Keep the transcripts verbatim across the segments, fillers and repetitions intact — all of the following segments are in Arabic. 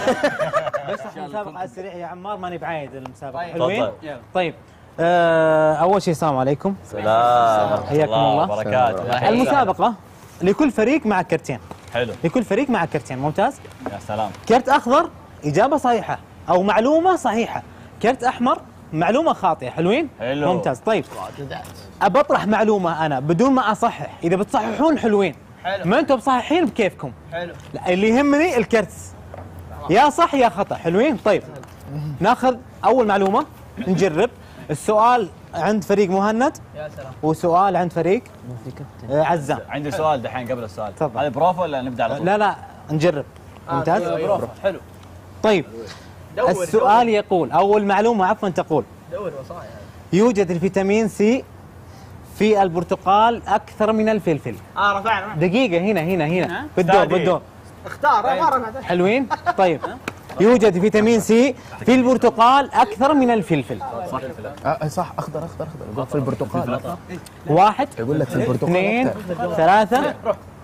بس المسابقة على السريع يا عمار، ماني بعايد المسابقة. طيب. حلوين؟ طيب آه أول شيء السلام عليكم. سلام. حياكم الله. بركاته. المسابقة لكل فريق مع كرتين. حلو. لكل فريق مع كرتين، ممتاز؟ يا سلام. كرت أخضر إجابة صحيحة أو معلومة صحيحة. كرت أحمر معلومة خاطئة. حلوين؟ حلو. ممتاز. طيب أبطرح معلومة أنا بدون ما أصحح، إذا بتصححون حلوين. حلو. ما أنتم بصححين بكيفكم. حلو. لا اللي يهمني الكرت يا صح يا خطأ. حلوين؟ طيب ناخذ أول معلومة نجرب. السؤال عند فريق مهند يا سلام. وسؤال عند فريق آه عزام. عندي سؤال دحين قبل السؤال. تفضل. هذا بروفا ولا نبدا على طول؟ لا لا نجرب. ممتاز. بروفا. حلو. طيب دور السؤال يقول، أو المعلومة عفوا تقول، دور وصايا. يوجد الفيتامين سي في البرتقال أكثر من الفلفل. اه رفعنا. دقيقة هنا هنا هنا بالدور بالدور. اختار ما رفعت. حلوين؟ طيب يوجد فيتامين سي في البرتقال أكثر من الفلفل. صح. آه صح، اخضر اخضر اخضر يقول في البرتقال. واحد يقول لك في البرتقال اثنين أكثر. ثلاثة.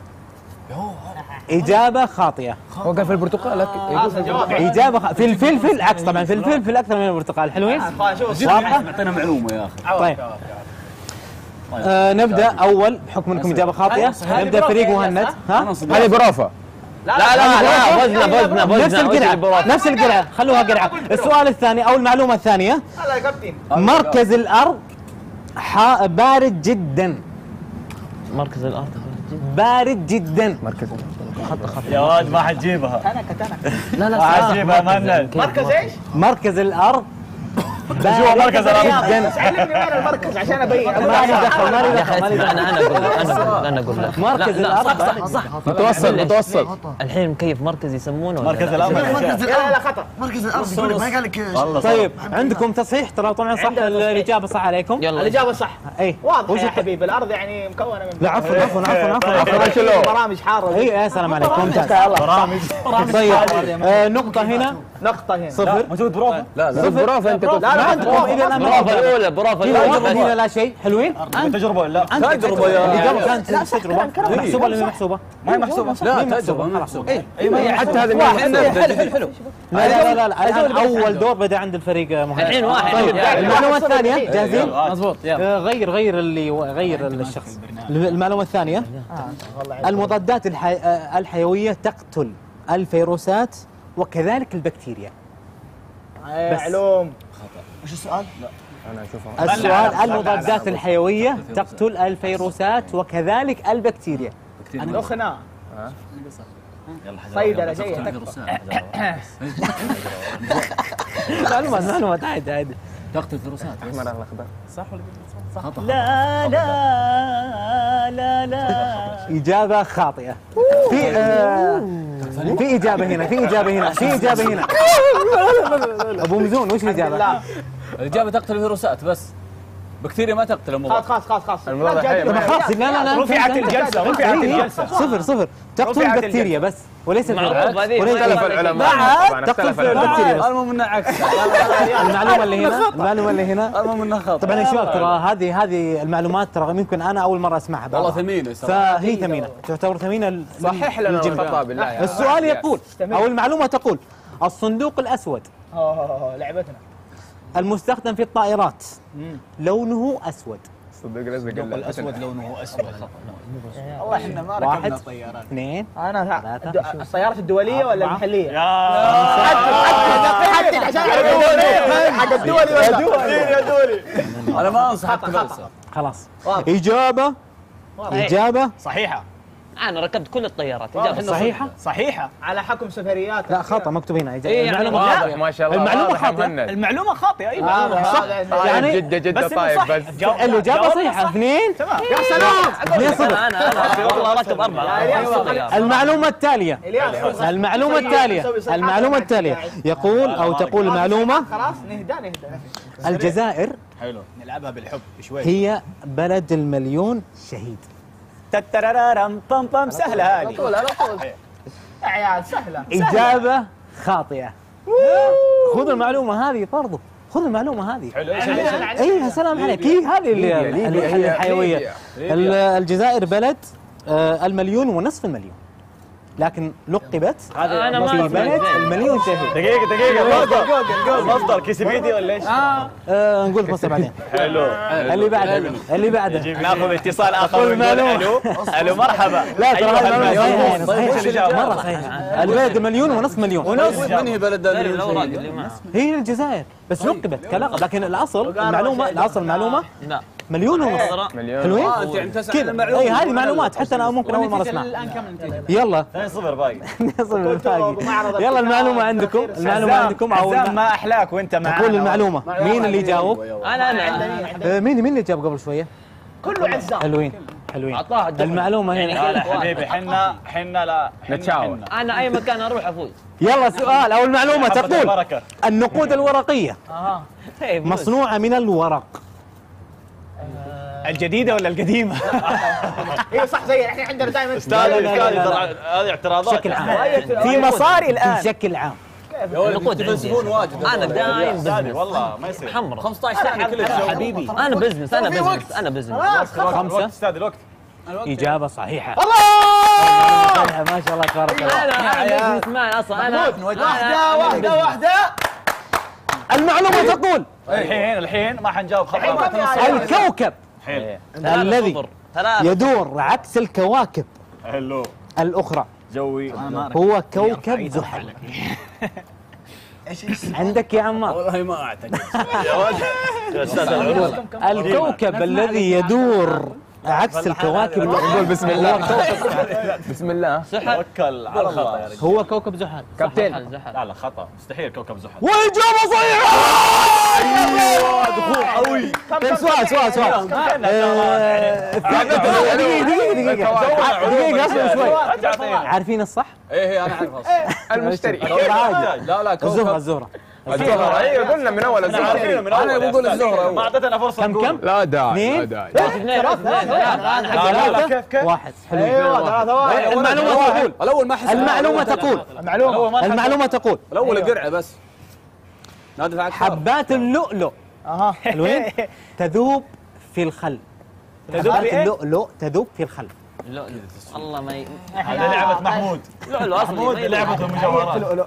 إجابة خاطئة. هو قال في البرتقال خلاص الجواب. إجابة خ... في الفلفل عكس طبعا، في الفلفل أكثر من البرتقال. حلوين؟ شوف واضحة؟ اعطينا معلومه يا اخي. طيب آه نبدأ أول بحكم أنكم إجابة خاطئة. نبدأ فريق مهند. ها؟ هذه برافة. لا لا لا فزنا فزنا فزنا. نفس القرعة نفس القرعة، خلوها قرعة. السؤال الثاني أو المعلومة الثانية، هلا يا كابتن. مركز الأرض ح... بارد جدا. مركز الارض بارد جدا. مركز يا واد ما حتجيبها. تنك تنك. لا لا ما حتجيبها مهند. مركز ايش؟ مركز الأرض شو مركز الأرض؟ جدا. علمني وين المركز عشان ابين. ما لي دخل ما لي يا دخل ما لي اخي دخل. انا انا اقول لك انا اقول انا اقول لك مركز لا، لا، الأرض صح بارد. صح صح متوسط متوسط. الحين مكيف مركز يسمونه ولا مركز لا؟ الأرض. لا لا خطأ. مركز الارض يقول لك ما قال لك والله طيب عندكم تصحيح ترى طبعا صح. عندنا تصحيح. الإجابة صح عليكم. يلا الإجابة صح. اي واضح وش يا الت- حبيبي، الأرض يعني مكونة من لا عفوا عفوا عفوا عفوا عفوا. برامج حارة. اي يا سلام عليك ممتاز. برامج. طيب آه نقطة هنا نقطة هنا. صفر. موجود بروفا. لا لا برافة انت قلت. لا ما لا عندكم إذا الآن برافو ما الاولى برافو هنا الاولى واحد هنا لا شيء. حلوين؟ تجربه ولا لا؟ تجربة يا الإجابة كانت تجربة محسوبة ولا مو محسوبة؟ ما هي محسوبه. لا تجربة ما محسوبة. اي حتى هذا من حلو حلو حلو. لا لا لا لا الآن أول دور بدأ عند الفريق مهند. الحين واحد. طيب المعلومة الثانية جاهزين؟ مضبوط. آه، غير غير اللي غير الشخص. المعلومة الثانية، المضادات الحي... آه، الحيوية تقتل الفيروسات وكذلك البكتيريا. بس. علوم. وش السؤال؟ انا اشوفها. السؤال المضادات الحيوية تقتل الفيروسات وكذلك البكتيريا. دخنا. يلا حجر. صيدلة جاية. معلومات معلومات عادي عادي. تقتل الفيروسات. احمر على الاخضر. لا لا لا لا إجابة خاطئة. في آه في إجابة هنا في إجابة هنا في إجابة هنا. أبو مزون وش الإجابة؟ لا الاجابه تقتل الفيروسات بس. بكتيريا ما تقتل المضاد. خلاص خلاص خلاص خلاص. الموضوع لا، حي- جد. طب خلاص لا لا لا رفعت الجلسة، رفعت الجلسة. صفر صفر تقتل رفعت البكتيريا بس وليس معروف هذه. وليس اختلف العلماء طبعا تقتل اختلف في العلماء. البكتيريا بس. المهم انه عكس. المعلومة اللي هنا المعلومة اللي هنا المهم انه خطا. طبعا يا شباب ترى هذه هذه المعلومات ترى يمكن أنا أول مرة أسمعها. والله بعضها. ثمينه صراحه. فهي ثمينة تعتبر ثمينة. صحح لنا الخطا بالله يا السؤال يقول أو المعلومة تقول الصندوق الأسود أوه لعبتنا. المستخدم في الطائرات لونه أسود. صدق الازرق الاسود لونه اسود. والله احنا ما واحد ركبنا طيارات. اثنين أنا ثلاثة. الد- السيارات الدولية ولا أربعة. المحلية؟ يا حدد عشان حق الدولي ولا يا دولي. انا ما انصحك خطأ، تبلسم. خلاص واضح. إجابة إجابة صحيحه. انا ركبت كل الطيارات اجابه صحيحة. صحيحه. على حكم سفريات. لا خطأ مكتوب هنا إجابة. إيه يعني المعلومة واضح. خاطئة. ما شاء الله. المعلومة واضح يا خاطئة. مهند. المعلومة خاطئة. ايوه آه، صح. هذا- يعني جدة جدة بس إنه طايف صح. بس. جاوب- الإجابة جاوبنا صحيحة. صح. اثنين تمام. يا سلام. اثنين صفر. انا انا والله ركب اربعه أيوة. المعلومة التالية إلياس. المعلومة التالية المعلومة التالية يقول أو تقول المعلومة خلاص نهدى نهدى. الجزائر حلو. نلعبها بالحب شوي. هي بلد المليون شهيد. تترارم بام بام سهلة هذه. يا عيال سهلة. إجابة خاطئة. خذ المعلومة هذه برضو خذ المعلومة هذه. حلو. ايش ايش اي يا سلام عليك. هي هذه اللي ليبيا، ليبيا، اللي ليبيا، الحيوية. ليبيا. ال- الجزائر بلد آه، المليون ونصف المليون. لكن لقبت انا ما في بلد المليون شهيد. دقيقة دقيقة مصدر مصدر كيسيبيدي ولا ايش؟ آه نقول لك مصر بعدين. حلو اللي بعده اللي بعده ناخذ اتصال اخر ونقول المعلومة. الو الو مرحبا. لا ترى أيها المعلومة المليون. صحيحة، وش الإجابة؟ مرة صحيحة. البلد مليون ونصف مليون ونص من هي بلد الاوراق المليون اللي معه. هي الجزائر بس لقبت كلقب، لكن الاصل المعلومة الاصل المعلومة لا مليون ونص. مليون حلوين؟ اه انت يعني تسال كذا المعلومه اي هذه معلومات حتى انا ممكن اول مرة اسمعها. الان كم النتيجه؟ يلا اثنين صفر باقي. نصل الباقي. يلا المعلومة عندكم، المعلومة عندكم او حزام ما احلاك وانت معنا. قول المعلومة. مين اللي يجاوب؟ انا انا آه، مين مين اللي جاب قبل شوية؟ كله عزام. حلوين حلوين. عطاها الدخل. المعلومة يعني هنا. لا حبيبي حنا حنا لا حنا نتشاور. حنا. انا اي مكان اروح افوز. يلا سؤال او المعلومة حبة تقول البركة. النقود الورقية اها طيب مصنوعة من الورق. الجديدة ولا القديمة؟ ايوه صح زي احنا عندنا دائما استاذ لا، لا، استاذ لا، ترى هذه اعتراضات بشكل عام في مصاري الان. بشكل عام. النقود تفلسفون واجد انا دايم استاذ بزنس والله ما يصير. حمرا. خمسة عشر ثانية كلها حبيبي انا بزنس انا بزنس انا بزنس. خمسة الوقت استاذ الوقت. إجابة صحيحة. الله ما شاء الله تبارك الله. انا انا بزنس مان اصلا انا واحده واحده واحده. المعلومة تقول الحين الحين ما حنجاوب خطأ. الكوكب حلو الذي ثلاثة يدور عكس الكواكب حلو الأخرى جوي. هو كوكب زحل. ايش ايش عندك يا عمار. والله ما اعتقد يا ولد يا استاذ العلوم. الكوكب الذي يدور عكس الكواكب الأخرى بسم الله بسم الله سحر توكل على الله يا رجال. هو كوكب زحل. كابتن لا لا خطأ مستحيل كوكب زحل. وإجابة صحيحة. دخول قوي. طيب سؤال سؤال سؤال آه، دقيقة دقيقة دقيقة دقيقة اصبر شوي. عارفين الصح؟ ايه هي انا اعرف اصلا المشتري. لا لا الزهرة كوكب الزهرة الزهرة ايوه قلنا من اول الزهرة. عارفين من اول. أنا بقول الزهرة. ما اعطيتنا فرصة كم نقول. كم؟ لا داعي اثنين؟ داعي. اثنين اثنين ثلاثة انا حق لا لا كيف كيف؟ واحد حلو. ايوه ثلاثه واحد. المعلومة تقول الاول ما حسب المعلومة تقول معلومه المعلومة تقول الاول قرعه بس نادي العكار حبات اللؤلؤ اها حلوين تذوب في الخل. تذوب حبات في إيه؟ اللؤلؤ تذوب في الخل. لؤلؤ والله ما ي... هذه لعبة محمود. لؤلؤ اصلي محمود ما ي- لعبة المجوهرات.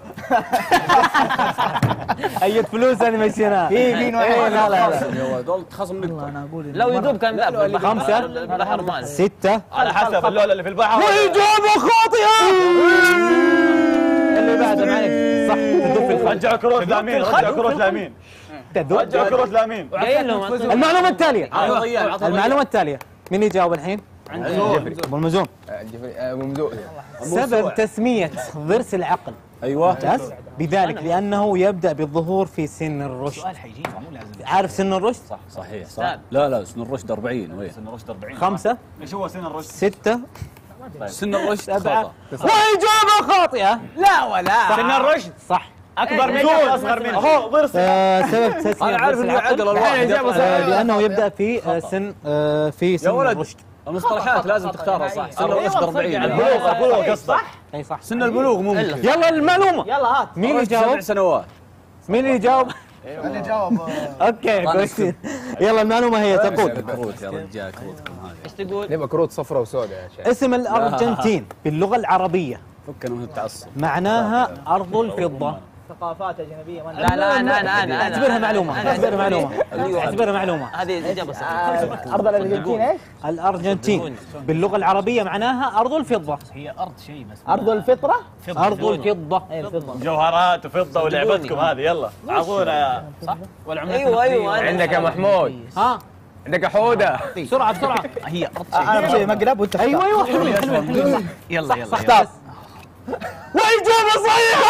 أي فلوس أنا مشيناها. في مين واحد. إيه لا لا لا. يا ولد والله تخصم نقطه لو يدوب كان ذاب البحر. خمسة. البحر مالي. ستة. على حسب اللؤلؤ اللي في البحر. وإجابة خاطئة. اللي بعده معلش صح تذوب في الخل. رجعوا كروت لامين رجعوا كروت لامين تذوب. رجعوا كروت لامين. جايين لهم المعلومة التالية عطوا ضياع عطوا المعلومة التالية مين يجاوب الحين؟ أبو المزون. ممدوح. سبب تسمية ضرس العقل ايوه بس بذلك لأنه يبدأ بالظهور في سن الرشد. عارف سن الرشد؟ صح. صحيح صح لا لا سن الرشد أربعين وين سن الرشد أربعين. خمسة. ايش هو سن الرشد؟ ستة. سن الرشد سبعة. خطأ. وإجابة خاطئة. لا ولا. سن الرشد صح. اكبر منك اصغر منك. هو ضرس. آه، سبب تسمية انا عارف ضرس انه العقل عقل الواحد آه، لأنه يبدأ في آه، سن آه، في سن ولد. الرشد. المصطلحات لازم تختارها صح سن الرشد أربعين البلوغ البلوغ قصدك. أي صح. سن البلوغ ممكن يلا المعلومة. يلا هات. مين اللي سبع يجاوب؟ سنوات مين اللي يجاوب؟ اللي جاوب اوكي كويسين. يلا المعلومة هي تقول كروت يا رجال كروتكم هذه ايش تقول؟ نبغى كروت صفراء وسوداء يا شيخ. اسم الأرجنتين باللغة العربية فكنا من التعصب معناها أرض الفضة. ثقافات اجنبيه ما لا لا انا انا انا اعتبرها معلومة اعتبرها معلومة اعتبرها معلومة. هذه اجابه صحيحه. ارض الارجنتين ايش؟ الأرجنتين باللغة العربية معناها أرض الفضة. ارض الفطره؟ أرض الفضة. اي الفضه. جوهرات وفضة ولعبتكم هذه يلا اعطونا يا صح ولا عملتنا ايوه ايوه أنا- عندك يا محمود ها عندك حودة. بسرعة بسرعة. انا بسوي مقلب وانت ايوه ايوه حلوين حلوين حلوين. يلا يلا اختار. وإجابة صحيحة.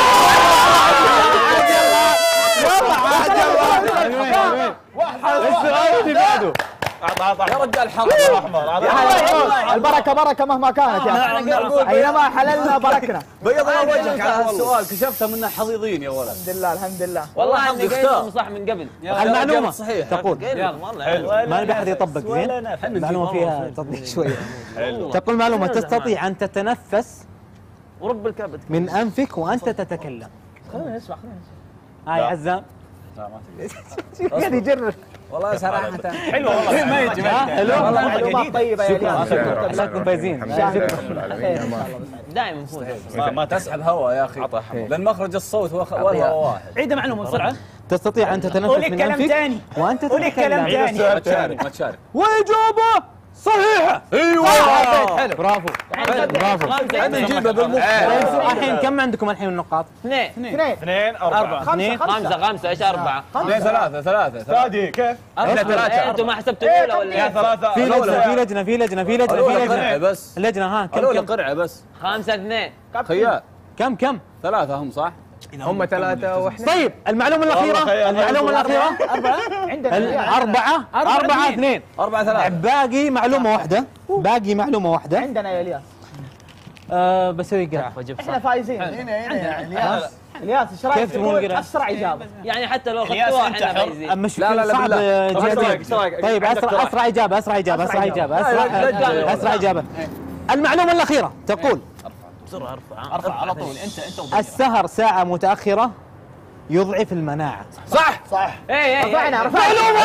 السؤال اللي بعده. اعط اعط يا رجال حظ احمر. البركه بركه مهما كانت يا اخي. اينما حللنا بركنا. بيض الله وجهك على السؤال كشفتها منه حظيظين يا ولد الحمد لله الحمد لله. والله اني اختار. قايل صح من قبل. المعلومة صحيح تقول قايل لكم والله. ما نبي أحد يطبق زين. المعلومة فيها تطبيق شوية. تقول معلومة تستطيع أن تتنفس ورب الكعبة من أنفك وأنت تتكلم. خلينا نسمع خلينا نسمع. هاي عزام قاعد يجرب. والله صراحه حلوه والله ما يجي حلو والله معلومات طيبه يا شكرا الياس. شكرا عشانكم فايزين دائما نفوز. ما, ما تسحب هواء يا اخي لان مخرج الصوت هو والهواء واحد. عيد معلومه بسرعه. تستطيع ان تتنفس قولي من كلام انفك ثاني. وانت قولي كلام تتكلم. ثاني. ما تشارك ما تشارك. واجابه صحيحه. ايوه حلو برافو برافو. خمسة نجيبه بالمخ. الحين كم عندكم الحين النقاط؟ اثنين اثنين اثنين أربعة خمسة خمسة خمسة ايش أربعة؟ اثنين ثلاثة ثلاثة فادي كيف؟ احنا إيه، ثلاثة. أنتم ما حسبتوا الأولى ولا يا إيه؟ ثلاثة في لجنه في لجنه في لجنه في لجنه في الأولى قرعة لجنه بس. اللجنه ها كم الأولى كم قرعة بس. خمسة اثنين. خيال كم كم؟ ثلاثة هم صح؟ هم ثلاثة واحنا طيب المعلومة الأخيرة المعلومة الأخيرة عندنا أربعة أربعة اثنين أربعة ثلاثة. باقي معلومة واحدة باقي معلومة واحدة عندنا يا الياس. أه بسوي قرعة احنا فايزين. هنا هنا يا الياس. الياس ايش رايك كيف تبون تقول قرعة؟ اسرع اجابه؟ يعني حتى لو الياس خدتوها أنت احنا حر. فايزين. مش لا، لا، لا، صعب بالله. جديد. طيب أسرع أسرع إجابة أسرع إجابة أسرع إجابة أسرع أسرع إجابة المعلومة الأخيرة تقول بسرعة ارفع ارفع على طول انت انت وبيرة. السهر ساعة متأخرة يضعف المناعة. صح صح. اي اي رفعنا رفعنا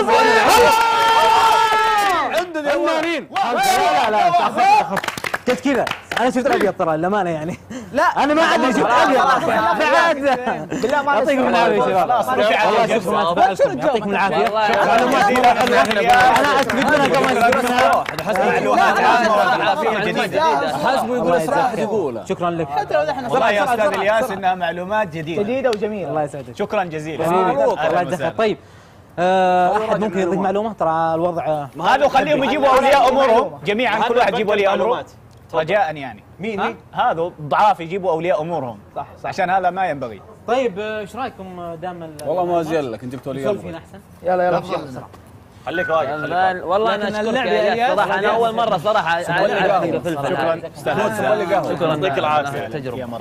عندنا النارين لا لا لا أخف كيف كذا انا شفت الابيض ترى للامانه يعني لا انا ما عندي شفت ابيض بعد بالله ما يعطيكم العافيه يا شباب والله شكرا ما تفائلكم يعطيكم العافيه معلومات انا اثبت لنا قبل ما اثبتها معلومات عافية جديدة. حسبه يقول اسرع يقولها. شكرا لك والله يا استاذ الياس انها معلومات جديدة. جديده وجميله. الله يسعدك شكرا جزيلا. الله يجزاك طيب آه، احد ممكن يضيف معلومه ترى الوضع هذا خليهم يجيبوا اولياء امورهم جميعا كل واحد يجيب ولي امره رجاء يعني. مين مين؟ هذا ضعاف يجيبوا اولياء امورهم صح صح. عشان هذا ما ينبغي. طيب ايش رايكم دام والله ما ازين لك انت جبت ولي نسولف امر. هنا احسن يلا يلا خليك واقف خليك واقف. والله انا لكن اشكرك اللعبة يا يا الياس صراحة انا اول مرة صراحة لي قهوة. اعرف الفلفل شكرا هذا. استاذ شكرا يعطيك العافيه تجربة.